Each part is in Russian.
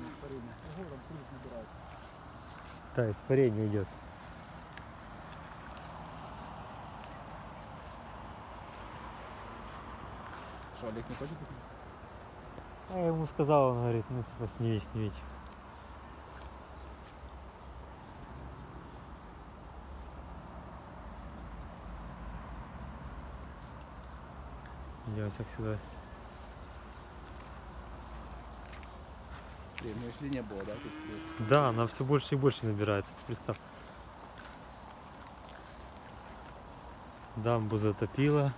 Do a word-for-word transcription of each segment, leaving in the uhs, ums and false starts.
испарение. Ого, там кружит набирает. Да, испарение идет. Что, Олег не хочет? А я ему сказал, он говорит, ну типа сними, снимите. Делать как сюда. Блин, ну если не было, да? Тут... Да, она все больше и больше набирается. Представь. Дамбу затопило.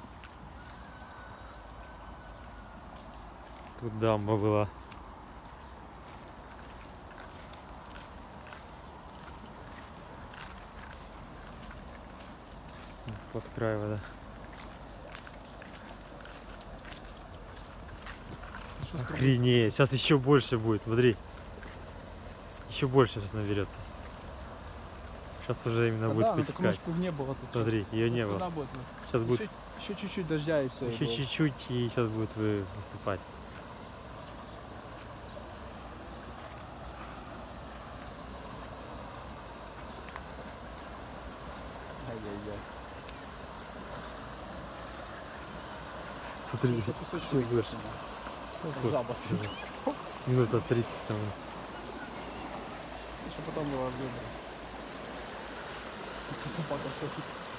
Тут дамба была. Под край вода. Охренеть, сейчас еще больше будет, смотри. Еще больше сейчас наберется. Сейчас уже именно а будет да, потекать. ну, так, не было тут. Смотри, ее не было. Будет, ну. Сейчас еще, будет еще чуть-чуть дождя и все. еще чуть-чуть и сейчас будет вы выступать. Ай-яй-яй. Смотри, Это кусочек чуть больше. выпущено. Жаба стоит. Минута тридцать там. Еще потом его объедем. Собака что-то.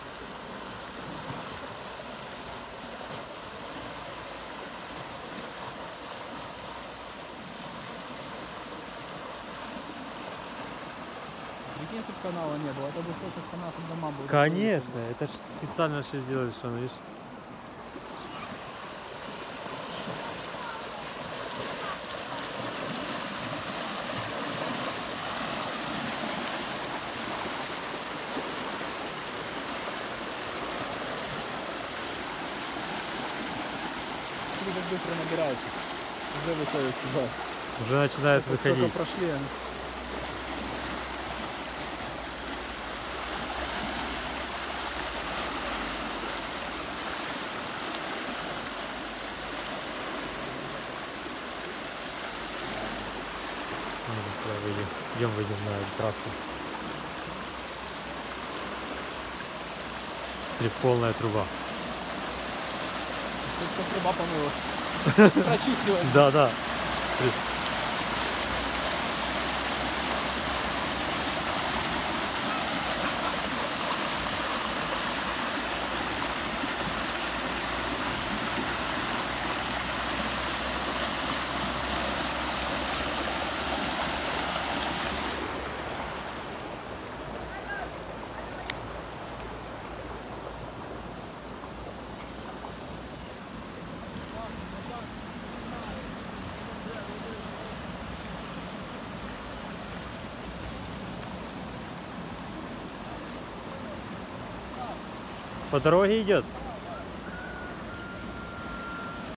Прикинь, если бы канала не было, это бы что-то по нашим домам было. Конечно, это ж специально что сделали, что он, видишь. Как быстро набирается. Уже выходит сюда. Уже начинает Это выходить. только прошли. Выйдем. Идем, выйдем на трассу. Смотри, полная труба. Тут труба помыла. Прочистила. Да, да. По дороге идет.